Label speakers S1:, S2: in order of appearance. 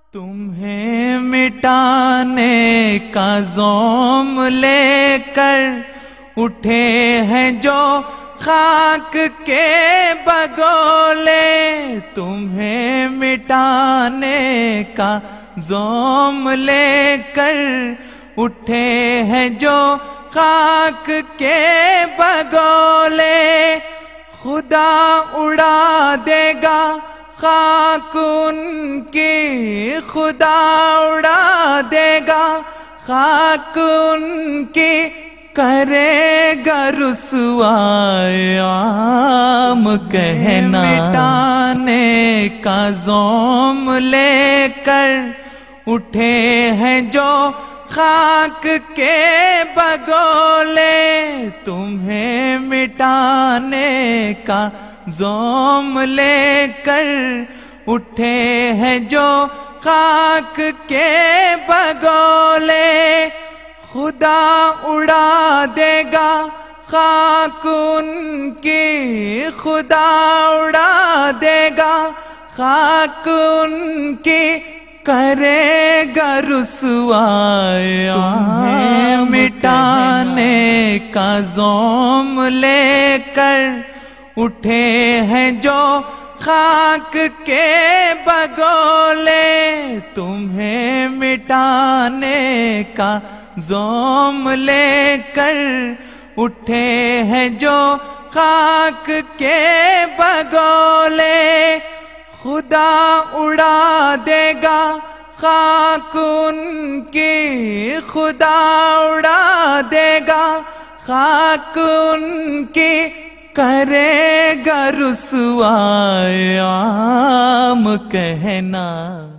S1: تمہیں مٹانے کا زوم لے کر اٹھے ہیں جو خاک کے بگولے، تمہیں مٹانے کا زوم لے کر اٹھے ہیں جو خاک کے بگولے، خدا اڑا دے گا خاک ان کی، خدا اڑا دے گا خاک ان کی، کرے گا رسوائی عام کہنا۔ مٹانے کا زوم لے کر اٹھے ہیں جو خاک کے بگولے، تمہیں مٹانے کا زوم لے کر اٹھے ہیں جو خاک کے بگولے، خدا اڑا دے گا خاک ان کی، خدا اڑا دے گا خاک ان کی، کرے گا رسوائی عام۔ مٹانے کا زوم لے کر اٹھے ہیں جو خاک کے بگولے، تمہیں مٹانے کا زوم لے کر اٹھے ہیں جو خاک کے بگولے، خدا اڑا دے گا خاک ان کی، خدا اڑا دے گا خاک ان کی، کرے گا رسوائی عام کہنا۔